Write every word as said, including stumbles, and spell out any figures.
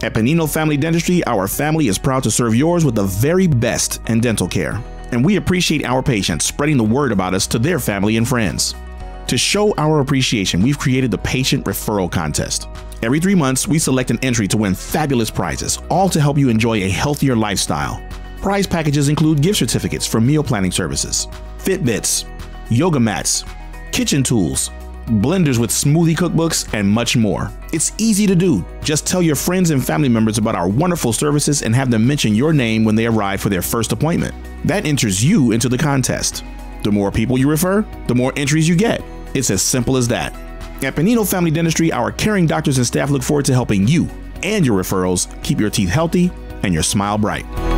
At Pennino Family Dentistry, our family is proud to serve yours with the very best in dental care. And we appreciate our patients spreading the word about us to their family and friends. To show our appreciation, we've created the Patient Referral Contest. Every three months, we select an entry to win fabulous prizes, all to help you enjoy a healthier lifestyle. Prize packages include gift certificates for meal planning services, Fitbits, yoga mats, kitchen tools, blenders with smoothie cookbooks, and much more. It's easy to do. Just tell your friends and family members about our wonderful services and have them mention your name when they arrive for their first appointment. That enters you into the contest. The more people you refer, the more entries you get. It's as simple as that. At Pennino Family Dentistry, our caring doctors and staff look forward to helping you and your referrals keep your teeth healthy and your smile bright.